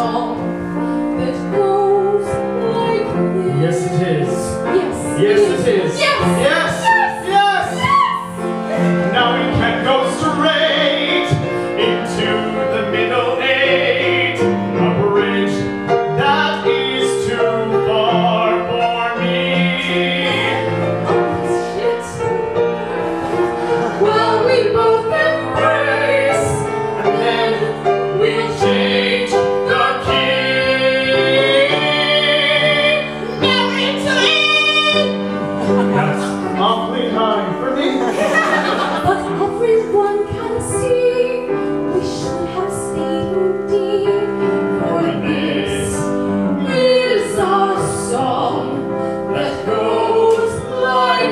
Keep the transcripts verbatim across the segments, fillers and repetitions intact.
song that goes like this. Yes, it is. Yes. Yes, it is. Yes. Yes. Yes. Now we can go straight into the middle eight. A bridge that is too far for me. Well, we both embrace, and then we'll change the key. Now into it! That's awfully high for me. But everyone can see we should have stayed in D. For this is our song that goes like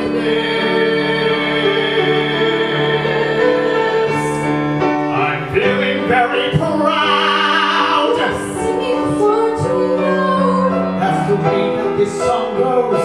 this. I'm feeling very proud. Singing far too loud. That's the way that this song goes.